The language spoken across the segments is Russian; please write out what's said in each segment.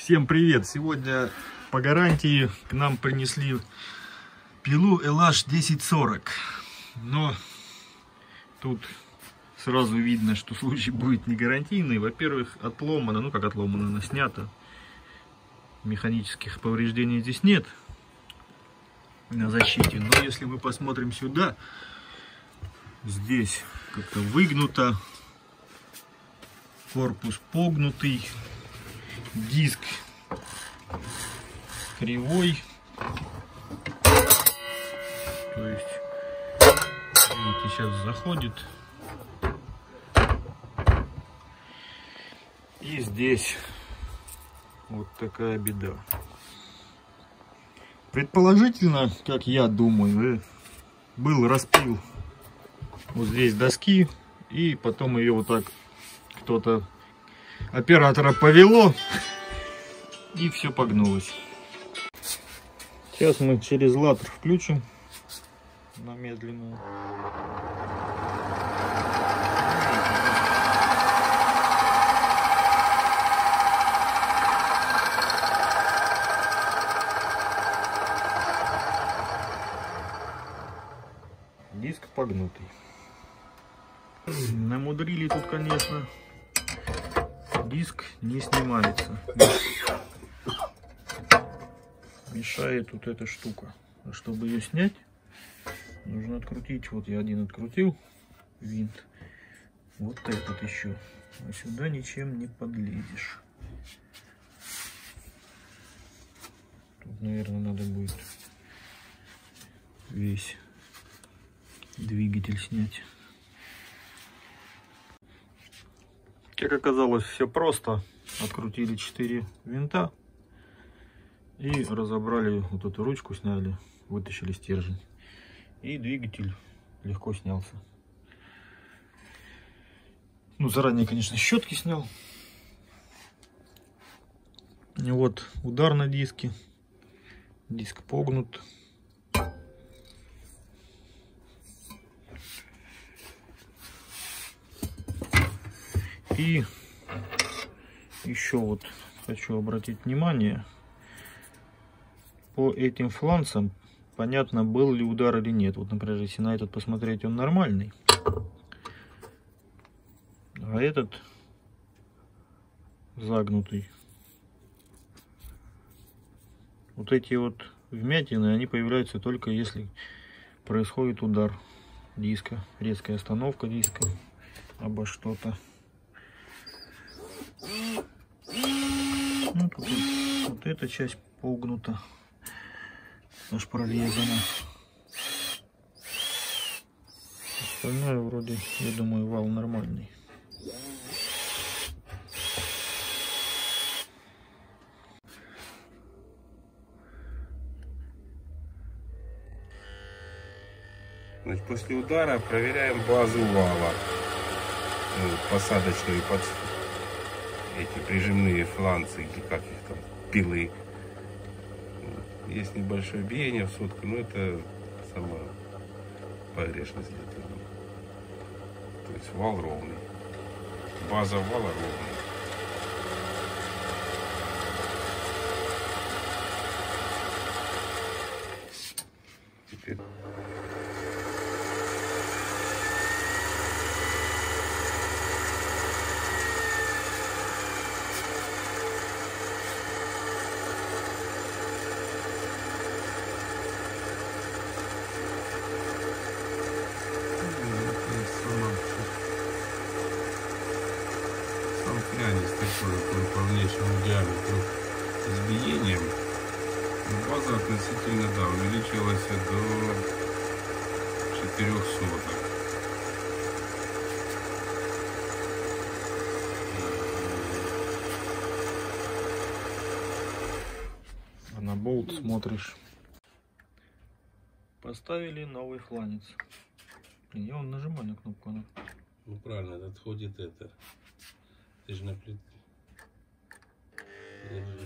Всем привет! Сегодня по гарантии к нам принесли пилу LH 1040. Но тут сразу видно, что случай будет не гарантийный. Во-первых, отломано, ну как отломано, она снята. Механических повреждений здесь нет на защите. Но если мы посмотрим сюда, здесь как-то выгнуто, корпус погнутый, диск кривой. То есть, видите, сейчас заходит. И здесь вот такая беда. Предположительно, как я думаю, был распил вот здесь доски, и потом ее вот так кто-то, оператора, повело, и все погнулось. Сейчас мы через латер включим на медленную. Диск погнутый. Намудрили тут, конечно. Диск не снимается. Мешает вот эта штука. А чтобы ее снять, нужно открутить. Вот я один открутил винт. Вот этот еще. А сюда ничем не подлезешь. Тут, наверное, надо будет весь двигатель снять. Как оказалось, все просто. Открутили 4 винта и разобрали вот эту ручку, сняли, вытащили стержень, и двигатель легко снялся. Ну, заранее, конечно, щетки снял. И вот удар на диске. Диск погнут. И еще вот хочу обратить внимание, по этим фланцам понятно, был ли удар или нет. Вот, например, если на этот посмотреть, он нормальный, а этот загнутый. Вот эти вот вмятины, они появляются только если происходит удар диска, резкая остановка диска обо что-то. Ну, тут вот эта часть погнута, аж прорезана. Остальное вроде, я думаю, вал нормальный. Значит, после удара проверяем базу вала, посадочную под эти прижимные фланцы, или как их там, пилы. Есть небольшое биение в сотку, но это сама погрешность этого. То есть вал ровный, база вала ровная. Теперь с такой по внешнему диаметру избиением, база относительно, да, увеличилась до 400. А на болт смотришь. Поставили новый фланец. И он нажимай на кнопку. Она... Ну правильно, отходит это. Ты же на плите. Держи.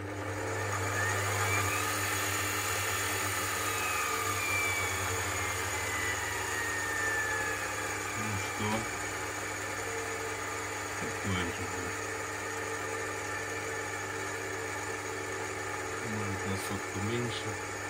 Ну что? Такое же. может на сотку меньше.